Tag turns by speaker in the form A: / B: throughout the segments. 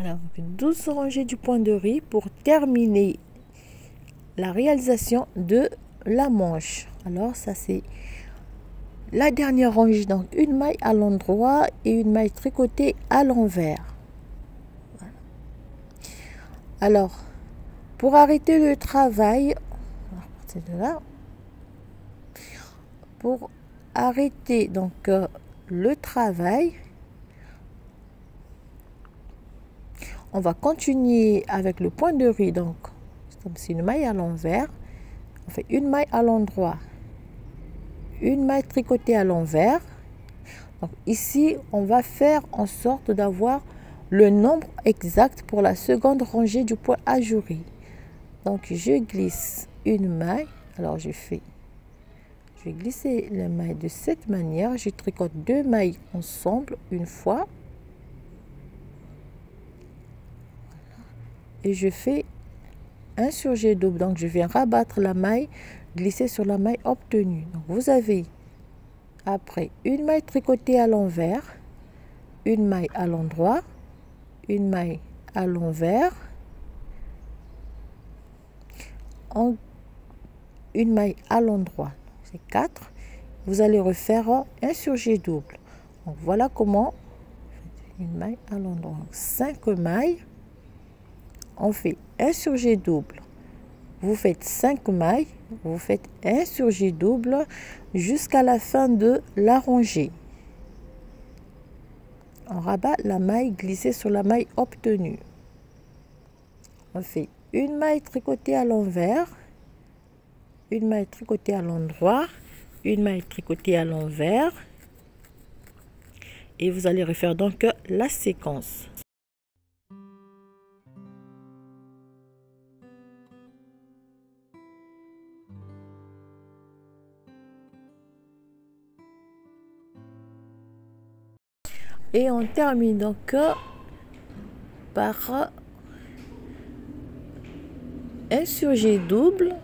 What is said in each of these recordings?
A: Alors, 12 rangées du point de riz pour terminer la réalisation de la manche. Alors, ça c'est la dernière rangée. Donc, une maille à l'endroit et une maille tricotée à l'envers. Voilà. Alors, pour arrêter le travail, on va partir de là. Pour arrêter donc le travail, on va continuer avec le point de riz. Donc, c'est une maille à l'envers. On fait une maille à l'endroit, une maille tricotée à l'envers. Donc ici, on va faire en sorte d'avoir le nombre exact pour la seconde rangée du point ajouré. Donc, je glisse une maille. Alors, je vais glisser les mailles de cette manière. Je tricote deux mailles ensemble une fois. Et je fais un surjet double. Donc, je viens rabattre la maille, glisser sur la maille obtenue. Donc, vous avez après une maille tricotée à l'envers, une maille à l'endroit, une maille à l'envers, une maille à l'endroit. C'est 4. Vous allez refaire un surjet double. Donc, voilà comment une maille à l'endroit. 5 mailles. On fait un surjet double. Vous faites 5 mailles, vous faites un surjet double jusqu'à la fin de la rangée. On rabat la maille glissée sur la maille obtenue. On fait une maille tricotée à l'envers, une maille tricotée à l'endroit, une maille tricotée à l'envers. Et vous allez refaire donc la séquence. Et on termine donc par un surjet double.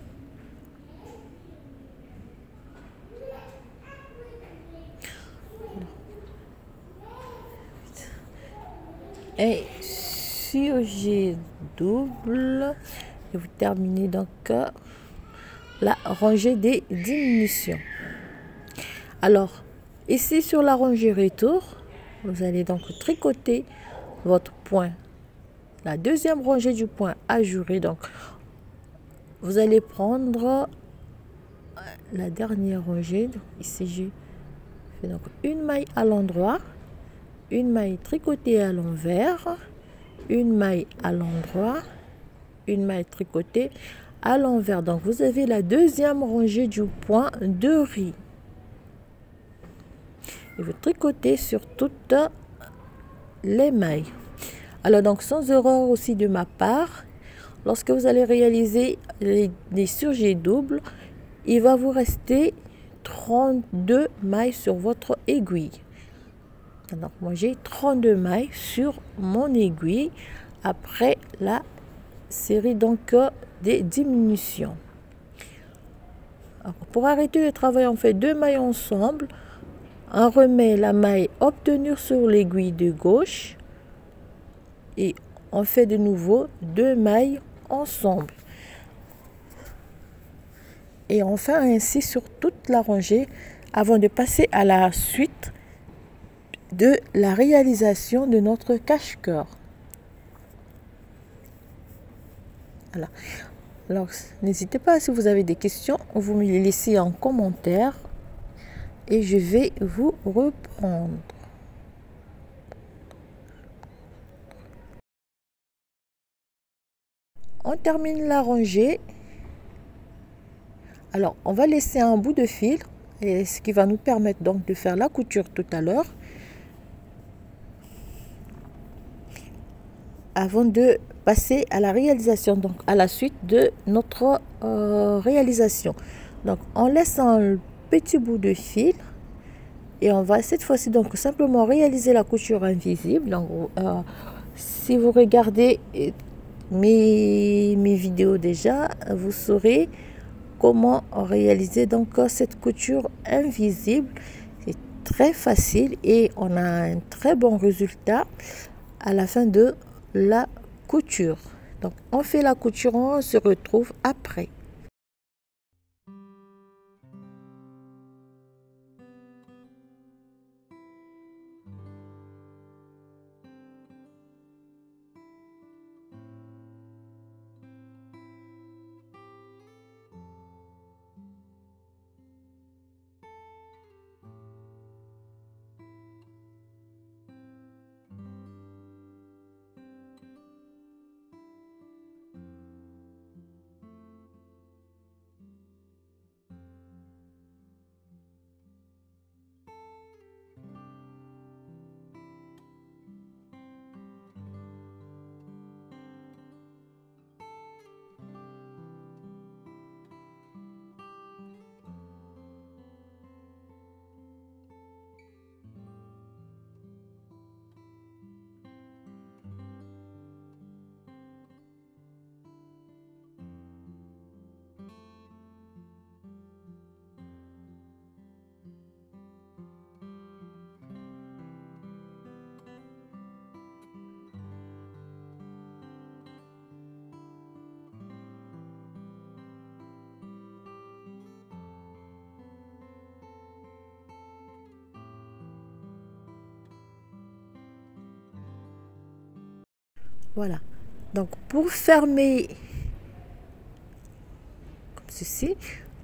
A: Un surjet double. Et vous terminez donc la rangée des diminutions. Alors, ici sur la rangée retour, vous allez donc tricoter votre point, la deuxième rangée du point ajouré. Donc, vous allez prendre la dernière rangée. Donc, ici, j'ai fait donc une maille à l'endroit, une maille tricotée à l'envers, une maille à l'endroit, une maille tricotée à l'envers. Donc, vous avez la deuxième rangée du point de riz. Et vous tricotez sur toutes les mailles. Alors donc, sans erreur aussi de ma part, lorsque vous allez réaliser les surjets doubles, il va vous rester 32 mailles sur votre aiguille. Donc moi j'ai 32 mailles sur mon aiguille après la série donc des diminutions. Alors, pour arrêter le travail, on fait 2 mailles ensemble. On remet la maille obtenue sur l'aiguille de gauche et on fait de nouveau 2 mailles ensemble. Et on fait ainsi sur toute la rangée avant de passer à la suite de la réalisation de notre cache-cœur. Voilà. Alors, n'hésitez pas, si vous avez des questions, vous me les laissez en commentaire. Et je vais vous reprendre. On termine la rangée. Alors, on va laisser un bout de fil, et ce qui va nous permettre donc de faire la couture tout à l'heure. Avant de passer à la réalisation, donc à la suite de notre réalisation. Donc, on laisse un petit bout de fil et on va cette fois-ci donc simplement réaliser la couture invisible. Donc, si vous regardez mes vidéos déjà, vous saurez comment réaliser donc cette couture invisible. C'est très facile et on a un très bon résultat à la fin de la couture. Donc on fait la couture, on se retrouve après. Voilà, donc pour fermer comme ceci,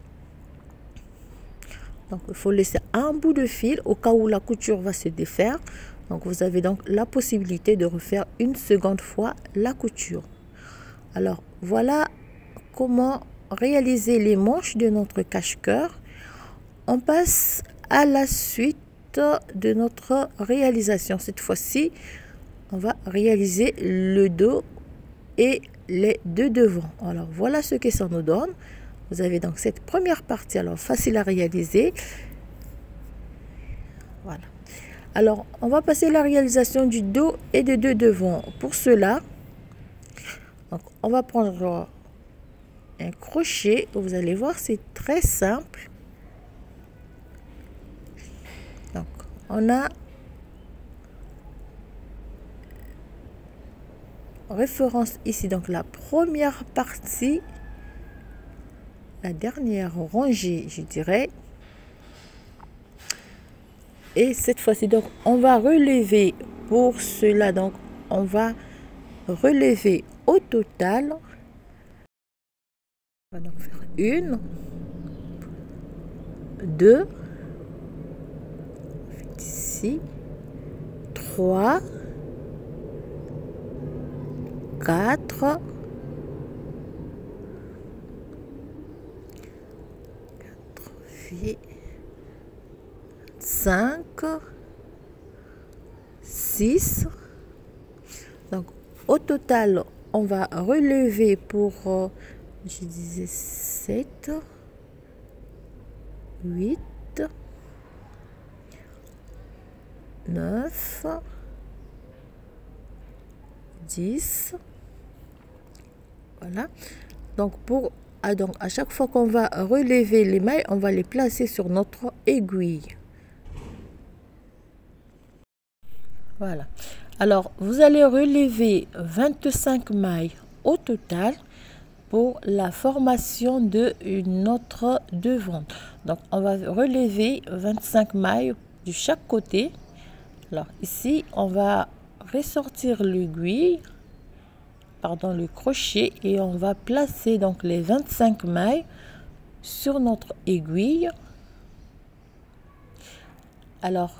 A: donc il faut laisser un bout de fil au cas où la couture va se défaire. Donc vous avez donc la possibilité de refaire une seconde fois la couture. Alors voilà comment réaliser les manches de notre cache-cœur. On passe à la suite de notre réalisation. Cette fois-ci, on va réaliser le dos et les deux devants. Alors voilà ce que ça nous donne. Vous avez donc cette première partie, alors facile à réaliser. Voilà. Alors on va passer à la réalisation du dos et des deux devants. Pour cela, donc, on va prendre un crochet. Vous allez voir, c'est très simple. Donc on a référence ici, donc la première partie, la dernière rangée, je dirais. Et cette fois-ci, donc on va relever pour cela, donc on va relever au total. On va donc faire 1, 2, ici, 3, 4, 5, 6. Donc au total, on va relever pour, je disais 7, 8, 9, 10. Voilà. Donc donc à chaque fois qu'on va relever les mailles, on va les placer sur notre aiguille. Voilà. Alors vous allez relever 25 mailles au total pour la formation de notre devant. Donc on va relever 25 mailles de chaque côté. Alors ici on va ressortir l'aiguille, pardon, le crochet, et on va placer donc les 25 mailles sur notre aiguille. Alors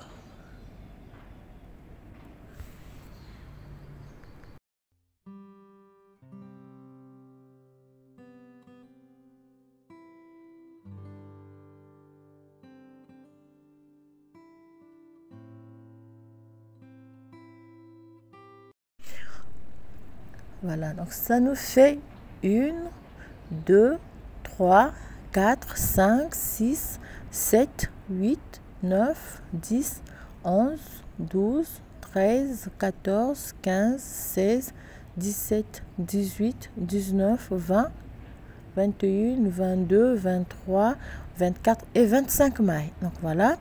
A: voilà, donc ça nous fait 1, 2, 3, 4, 5, 6, 7, 8, 9, 10, 11, 12, 13, 14, 15, 16, 17, 18, 19, 20, 21, 22, 23, 24 et 25 mailles. Donc voilà,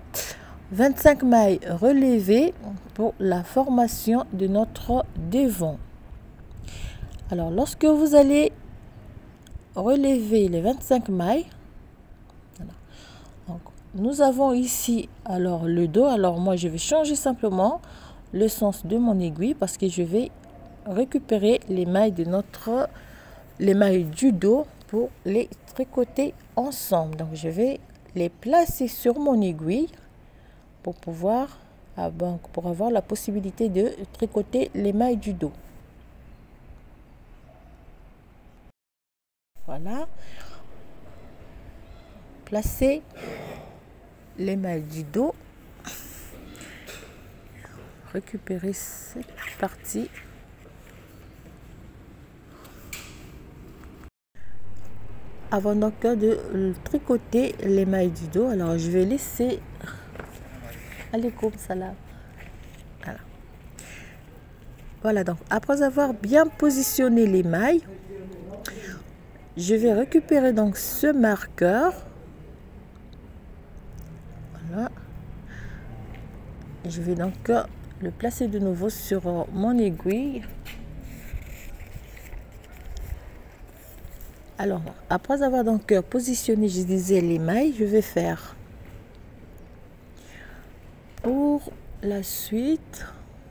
A: 25 mailles relevées pour la formation de notre devant. Alors, lorsque vous allez relever les 25 mailles, voilà. Donc, nous avons ici alors le dos. Alors moi je vais changer simplement le sens de mon aiguille parce que je vais récupérer les mailles les mailles du dos pour les tricoter ensemble. Donc je vais les placer sur mon aiguille pour pouvoir pour avoir la possibilité de tricoter les mailles du dos. Voilà. Placer les mailles du dos. Récupérer cette partie. Avant donc de tricoter les mailles du dos, alors je vais laisser aller comme ça là. Voilà. Voilà, donc après avoir bien positionné les mailles, je vais récupérer donc ce marqueur. Voilà. Je vais donc le placer de nouveau sur mon aiguille. Alors, après avoir donc positionné, je disais, les mailles, je vais faire pour la suite,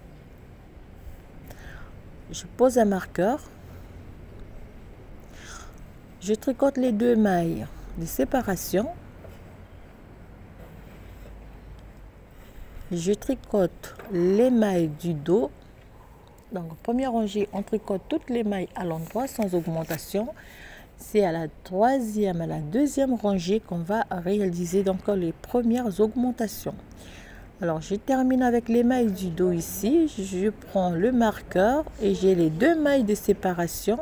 A: je pose un marqueur, je tricote les 2 mailles de séparation, je tricote les mailles du dos. Donc, première rangée, on tricote toutes les mailles à l'endroit sans augmentation. C'est à la 3e, à la 2e rangée qu'on va réaliser donc les premières augmentations. Alors, je termine avec les mailles du dos ici. Je prends le marqueur et j'ai les 2 mailles de séparation.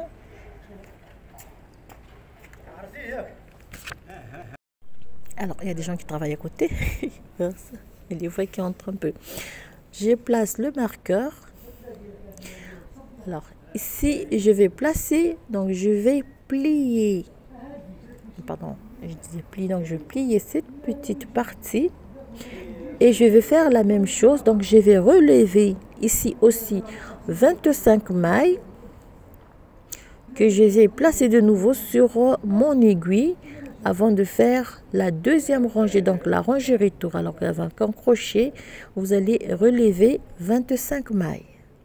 A: Alors, il y a des gens qui travaillent à côté. Il les voit qui entrent un peu. Je place le marqueur. Alors, ici, je vais placer, donc je vais plier. Pardon, je disais plier, donc je vais plier cette petite partie. Et je vais faire la même chose, donc je vais relever ici aussi 25 mailles que je vais placer de nouveau sur mon aiguille avant de faire la 2e rangée, donc la rangée retour. Alors avec un crochet, vous allez relever 25 mailles.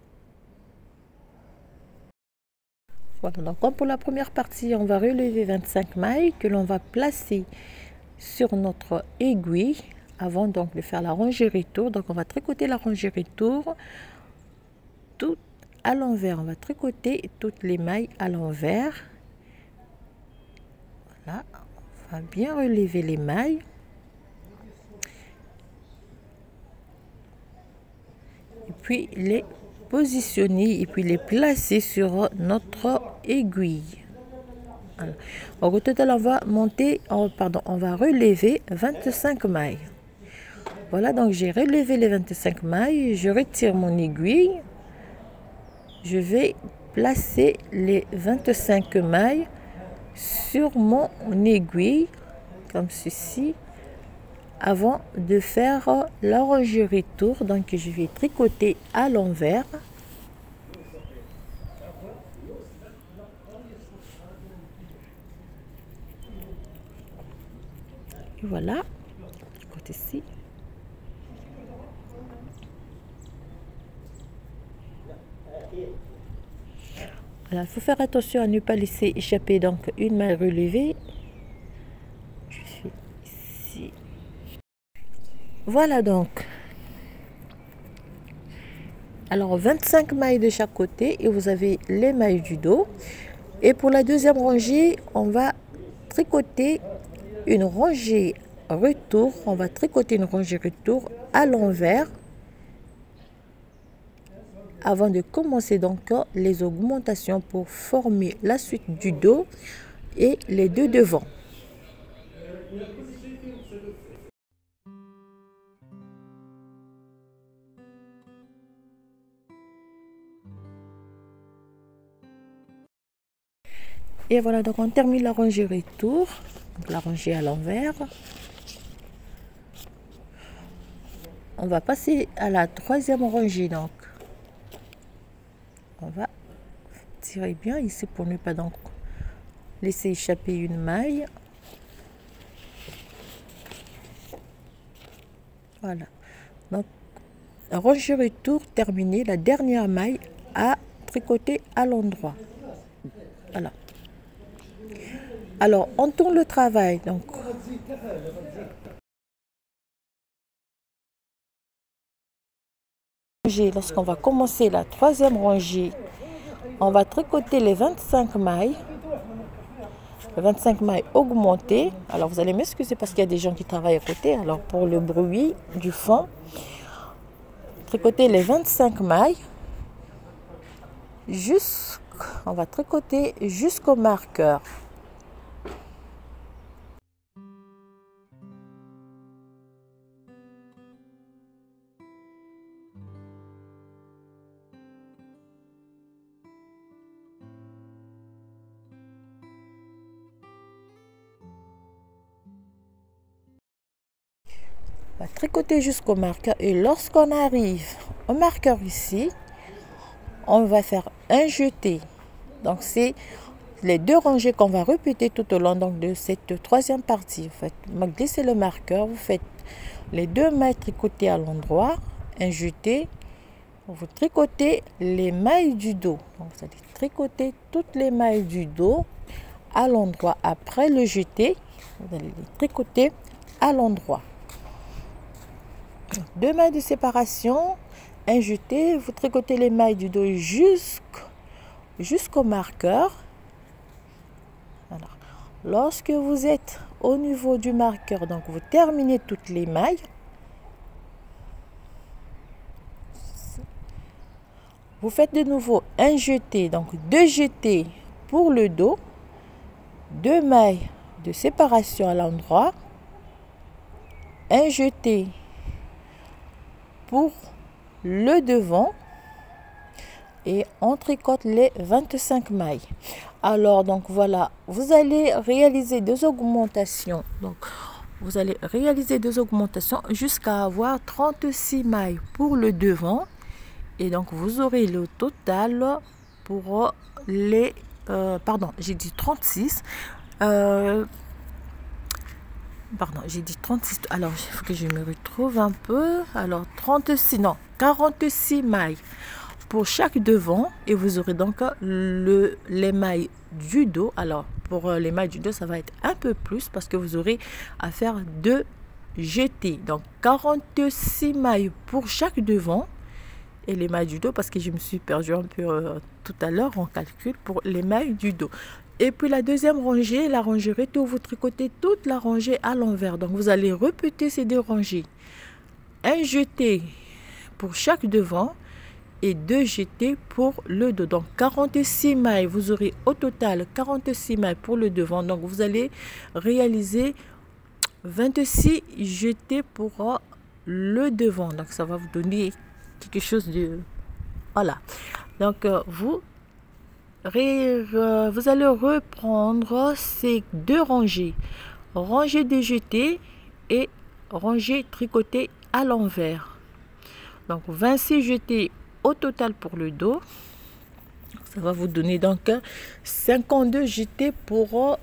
A: Voilà, donc comme pour la première partie, on va relever 25 mailles que l'on va placer sur notre aiguille avant donc de faire la rangée retour. Donc on va tricoter la rangée retour tout à l'envers. On va tricoter toutes les mailles à l'envers. Voilà, on va bien relever les mailles. Et puis les positionner et puis les placer sur notre aiguille. Alors, au total, on va monter, on va relever 25 mailles. Voilà, donc j'ai relevé les 25 mailles, je retire mon aiguille, je vais placer les 25 mailles sur mon aiguille, comme ceci, avant de faire la rangée retour. Donc je vais tricoter à l'envers. Voilà, tricote ici. Voilà, il faut faire attention à ne pas laisser échapper donc une maille relevée. Je fais ici. Voilà donc. Alors 25 mailles de chaque côté et vous avez les mailles du dos. Et pour la 2e rangée, on va tricoter une rangée retour. On va tricoter une rangée retour à l'envers avant de commencer donc les augmentations pour former la suite du dos et les 2 devant. Et voilà, donc on termine la rangée retour, donc la rangée à l'envers. On va passer à la 3e rangée, donc on va serrez bien ici pour ne pas donc laisser échapper une maille. Voilà. Donc, rangée retour terminée, la dernière maille à tricoter à l'endroit. Voilà. Alors, on tourne le travail. Donc, lorsqu'on va commencer la troisième rangée, on va tricoter les 25 mailles. Les 25 mailles augmentées. Alors, vous allez m'excuser parce qu'il y a des gens qui travaillent à côté. Alors, pour le bruit du fond, tricoter les 25 mailles. On va tricoter jusqu'au marqueur. On va tricoter jusqu'au marqueur et lorsqu'on arrive au marqueur ici, on va faire un jeté. Donc c'est les deux rangées qu'on va répéter tout au long donc, de cette troisième partie. Vous glissez le marqueur, vous faites les deux mailles tricotées à l'endroit, un jeté, vous tricotez les mailles du dos. Donc vous allez tricoter toutes les mailles du dos à l'endroit. Après le jeté, vous allez les tricoter à l'endroit. Deux mailles de séparation, un jeté, vous tricotez les mailles du dos jusqu'au marqueur. Alors, lorsque vous êtes au niveau du marqueur, donc vous terminez toutes les mailles. Vous faites de nouveau un jeté, donc deux jetés pour le dos, deux mailles de séparation à l'endroit, un jeté pour le devant et on tricote les 25 mailles. Alors donc voilà, vous allez réaliser deux augmentations. Donc vous allez réaliser deux augmentations jusqu'à avoir 36 mailles pour le devant et donc vous aurez le total pour les pardon, j'ai dit 36 pardon, j'ai dit 36. Alors, il faut que je me retrouve un peu. Alors, 36, non, 46 mailles pour chaque devant. Et vous aurez donc les mailles du dos. Alors, pour les mailles du dos, ça va être un peu plus parce que vous aurez à faire deux jetés. Donc, 46 mailles pour chaque devant. Et les mailles du dos parce que je me suis perdue un peu tout à l'heure en calcul pour les mailles du dos. Et puis la deuxième rangée, la rangée retour, vous tricotez toute la rangée à l'envers. Donc vous allez répéter ces deux rangées. Un jeté pour chaque devant et deux jetés pour le dos. Donc 46 mailles, vous aurez au total 46 mailles pour le devant. Donc vous allez réaliser 26 jetés pour le devant. Donc ça va vous donner quelque chose de... Voilà. Donc vous allez reprendre ces deux rangées, rangée de jetés et rangée tricotée à l'envers. Donc 26 jetés au total pour le dos. Ça va vous donner donc 52 jetés pour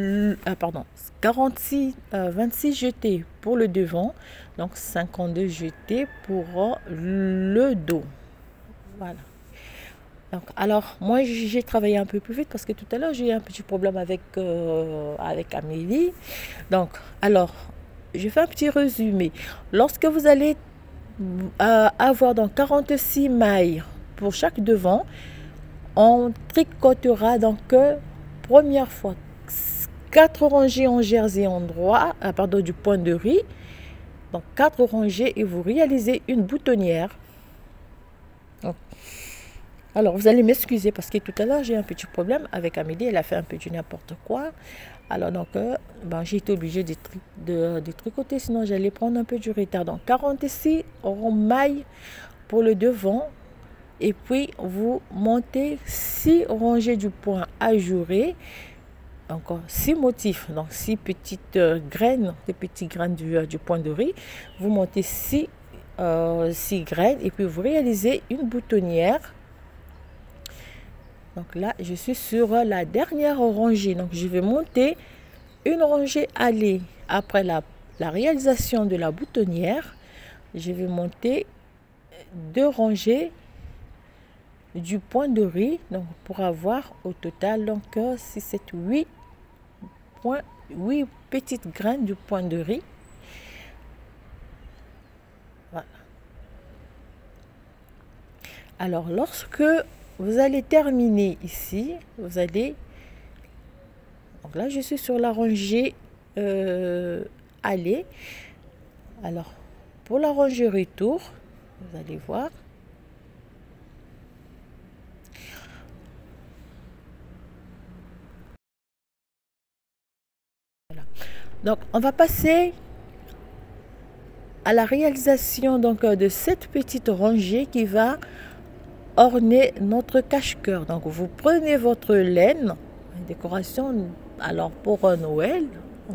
A: 26 jetés pour le devant, donc 52 jetés pour le dos. Voilà. Donc, alors, moi, j'ai travaillé un peu plus vite parce que tout à l'heure, j'ai eu un petit problème avec Amélie. Donc, alors, je fais un petit résumé. Lorsque vous allez avoir donc 46 mailles pour chaque devant, on tricotera donc première fois 4 rangées en jersey endroit, du point de riz. Donc, 4 rangées et vous réalisez une boutonnière. Donc, alors, vous allez m'excuser parce que tout à l'heure, j'ai un petit problème avec Amélie. Elle a fait un peu du n'importe quoi. Alors, donc, j'ai été obligée de tricoter. Sinon, j'allais prendre un peu du retard. Donc, 46 mailles pour le devant. Et puis, vous montez 6 rangées du point ajouré. Encore 6 motifs. Donc, 6 petites graines, des petites graines du point de riz. Vous montez 6 graines. Et puis, vous réalisez une boutonnière. Donc là, je suis sur la dernière rangée. Donc je vais monter une rangée allée. Après la réalisation de la boutonnière, je vais monter 2 rangées du point de riz, donc pour avoir au total donc 6, 7, 8 petites graines du point de riz. Voilà. Alors lorsque vous allez terminer ici, vous allez, donc là je suis sur la rangée aller. Alors pour la rangée retour, vous allez voir, voilà. Donc on va passer à la réalisation donc de cette petite rangée qui va orner notre cache-cœur. Donc vous prenez votre laine, décoration alors pour Noël.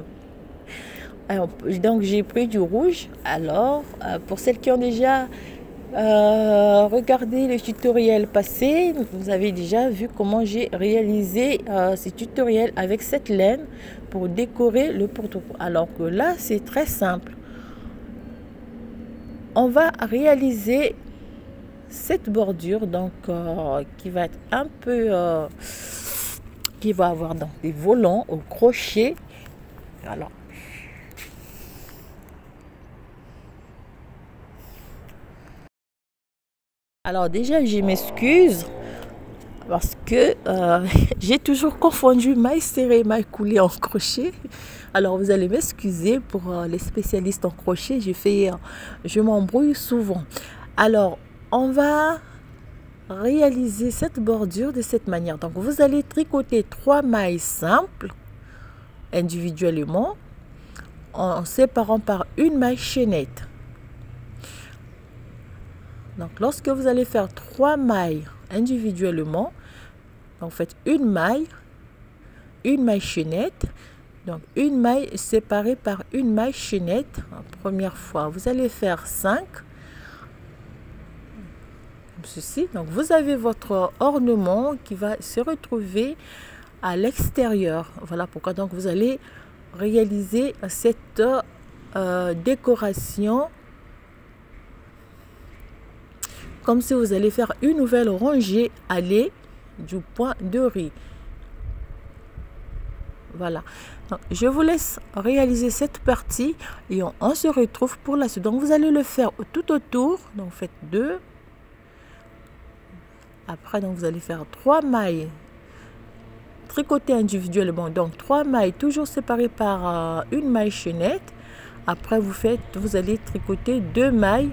A: Donc j'ai pris du rouge. Alors pour celles qui ont déjà regardé le tutoriel passé, vous avez déjà vu comment j'ai réalisé ce tutoriel avec cette laine pour décorer le porte-clés. Alors que là c'est très simple. On va réaliser cette bordure donc qui va être un peu qui va avoir donc des volants au crochet. Alors déjà je m'excuse parce que j'ai toujours confondu maille serrée et maille coulée en crochet. Alors vous allez m'excuser pour les spécialistes en crochet, je m'embrouille souvent. Alors on va réaliser cette bordure de cette manière. Donc vous allez tricoter 3 mailles simples individuellement en séparant par une maille chaînette. Donc lorsque vous allez faire 3 mailles individuellement, donc faites une maille chaînette, donc une maille séparée par une maille chaînette. La première fois vous allez faire 5 comme ceci. Donc vous avez votre ornement qui va se retrouver à l'extérieur. Voilà pourquoi donc vous allez réaliser cette décoration comme si vous allez faire une nouvelle rangée allée du point de riz. Voilà, donc je vous laisse réaliser cette partie et on se retrouve pour la suite. Donc vous allez le faire tout autour, donc faites 2. Après donc vous allez faire 3 mailles tricotées individuellement, donc 3 mailles toujours séparées par une maille chaînette. Après vous allez tricoter 2 mailles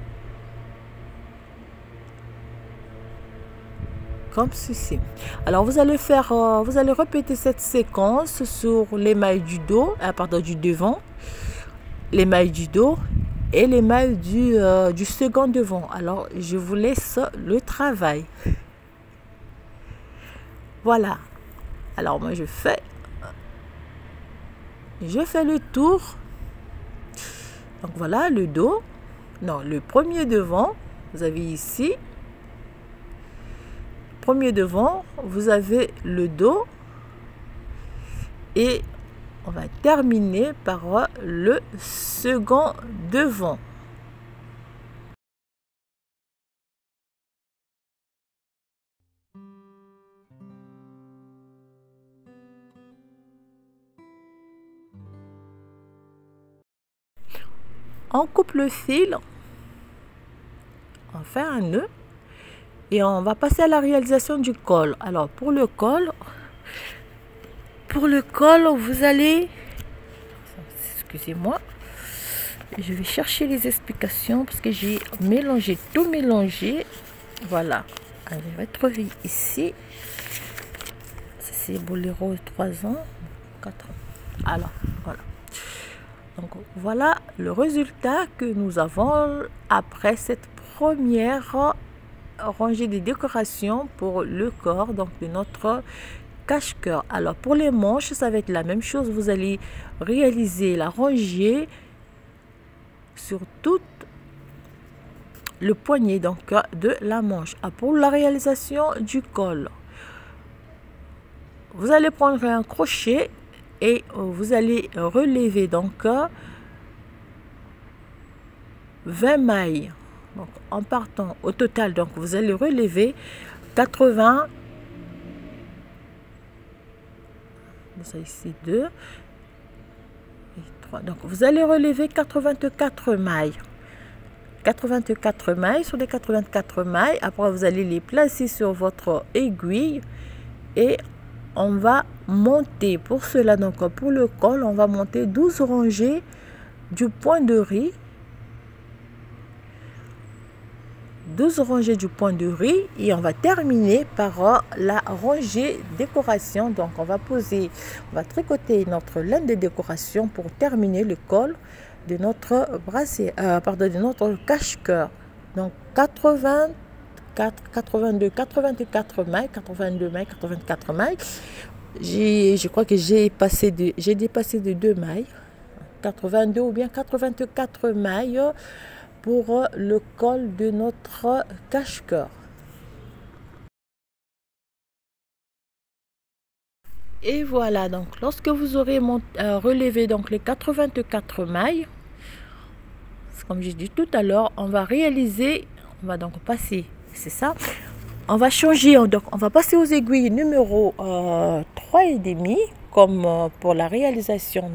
A: comme ceci. Alors vous allez répéter cette séquence sur les mailles du dos, du devant, les mailles du dos et les mailles du second devant. Alors je vous laisse le travail. Voilà. Alors moi je fais le tour. Donc voilà le dos. Non, le premier devant, vous avez ici. Premier devant, vous avez le dos et on va terminer par le second devant. On coupe le fil, on fait un nœud et on va passer à la réalisation du col. Alors pour le col, vous allez, excusez-moi, je vais chercher les explications parce que j'ai tout mélangé. Voilà, allez, je vais trouver ici. C'est Boléro 3 ans, 4 ans. Alors voilà. Donc voilà le résultat que nous avons après cette première rangée de décorations pour le corps donc de notre cache-cœur. Alors pour les manches, ça va être la même chose. Vous allez réaliser la rangée sur tout le poignet donc de la manche. Pour la réalisation du col, vous allez prendre un crochet et vous allez relever donc 20 mailles. Donc en partant au total, donc vous allez relever 80, ça ici 2 et 3, donc vous allez relever 84 mailles. 84 mailles. Sur les 84 mailles, après vous allez les placer sur votre aiguille et on va monter. Pour cela, donc pour le col, on va monter 12 rangées du point de riz. 12 rangées du point de riz et on va terminer par la rangée décoration. Donc on va tricoter notre laine de décoration pour terminer le col de notre bracelet, de notre cache-cœur. Donc 84, 82, 84 mailles, 82 mailles, 84 mailles. Je crois que j'ai dépassé de 2 mailles, 82 ou bien 84 mailles pour le col de notre cache-cœur. Et voilà, donc lorsque vous aurez relevé donc les 84 mailles, comme j'ai dit tout à l'heure, on va donc passer, c'est ça, on va changer, donc on va passer aux aiguilles numéro 3,5 comme pour la réalisation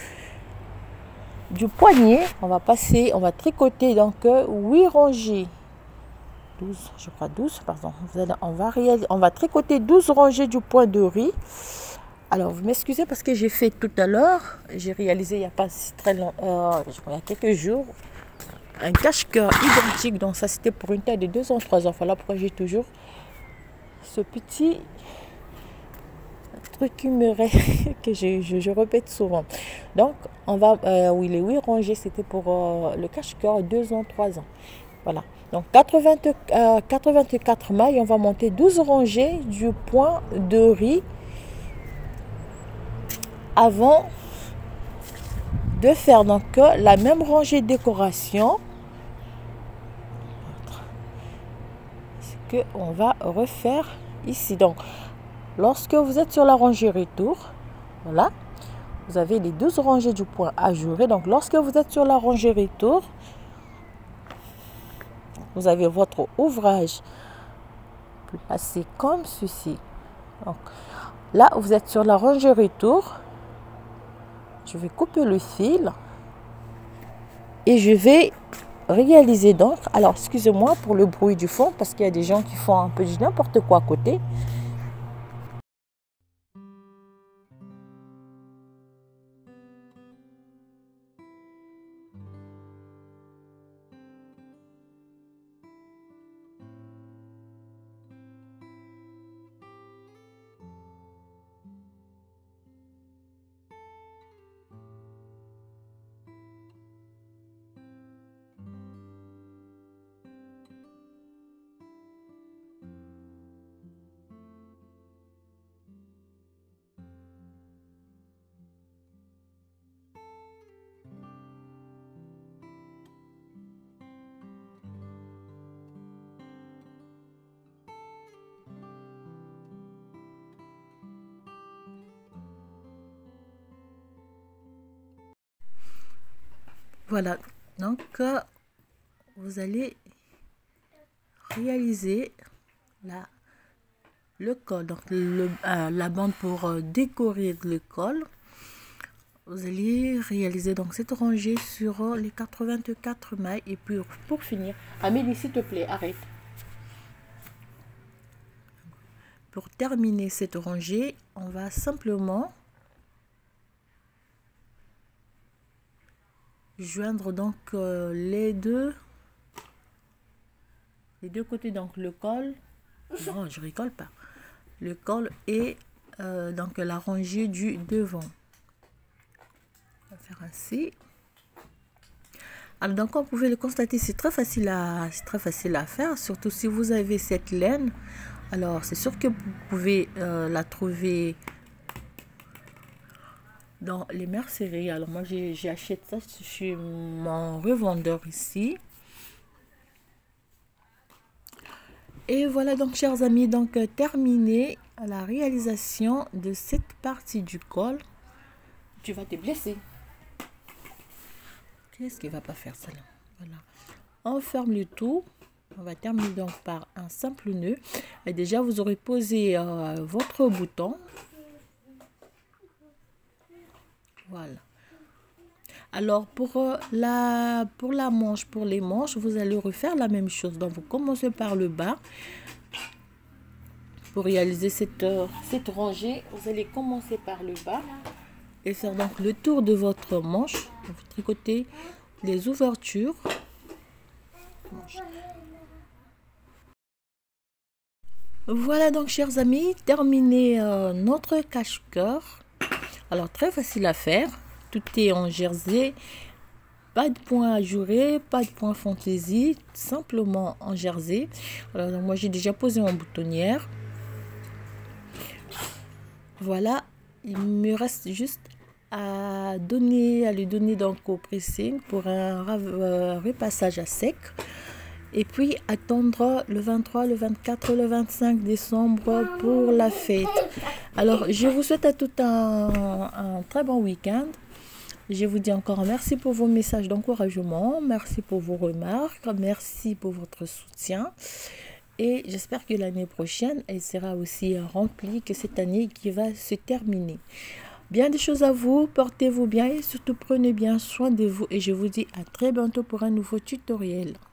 A: du poignet. On va tricoter donc 8 rangées, 12, je crois 12, pardon. On va tricoter 12 rangées du point de riz. Alors vous m'excusez parce que j'ai fait tout à l'heure, j'ai réalisé il n'y a pas si très longtemps, il y a quelques jours, un cache-cœur identique. Donc ça c'était pour une taille de 2 ans, 3 ans. Voilà pourquoi j'ai toujours ce petit truc qui me reste, que je répète souvent. Donc on va, oui, les 8 rangées c'était pour le cache-cœur 2 ans, 3 ans. Voilà. Donc 84 mailles, on va monter 12 rangées du point de riz avant de faire donc la même rangée de décoration. Ce que on va refaire ici. Donc lorsque vous êtes sur la rangée retour, voilà, vous avez les 12 rangées du point ajouré. Donc lorsque vous êtes sur la rangée retour, vous avez votre ouvrage placé comme ceci. Donc là vous êtes sur la rangée retour, je vais couper le fil et je vais réaliser donc, alors excusez-moi pour le bruit du fond parce qu'il y a des gens qui font un peu n'importe quoi à côté. Voilà, donc vous allez réaliser le col, donc la bande pour décorer le col. Vous allez réaliser donc cette rangée sur les 84 mailles et puis pour finir, Amélie s'il te plaît, arrête. Pour terminer cette rangée, on va simplement joindre donc les deux côtés, donc le col, non je rigole pas, le col et donc la rangée du devant. On va faire ainsi. Alors donc comme vous pouvez le constater, c'est très facile à faire, surtout si vous avez cette laine. Alors c'est sûr que vous pouvez la trouver dans les merceries. Alors moi j'achète ça chez mon revendeur ici. Et voilà donc chers amis, donc terminé à la réalisation de cette partie du col, tu vas te blesser. Qu'est-ce qui va pas faire ça là? Voilà. On ferme le tout. On va terminer donc par un simple nœud. Et déjà, vous aurez posé votre bouton. Voilà. Alors, pour la manche, pour les manches, vous allez refaire la même chose. Donc, vous commencez par le bas. Pour réaliser cette rangée, vous allez commencer par le bas et faire donc le tour de votre manche. Vous tricotez les ouvertures. Voilà donc, chers amis, terminé notre cache-cœur. Alors, très facile à faire. Tout est en jersey. Pas de point ajouré, pas de point fantaisie, simplement en jersey. Alors, donc, moi, j'ai déjà posé mon boutonnière. Voilà, il me reste juste à lui donner donc au pressing pour un repassage à sec. Et puis attendre le 23, le 24, le 25 décembre pour la fête. Alors, je vous souhaite à tout un très bon week-end. Je vous dis encore merci pour vos messages d'encouragement, merci pour vos remarques, merci pour votre soutien. Et j'espère que l'année prochaine, elle sera aussi remplie que cette année qui va se terminer. Bien des choses à vous, portez-vous bien et surtout prenez bien soin de vous. Et je vous dis à très bientôt pour un nouveau tutoriel.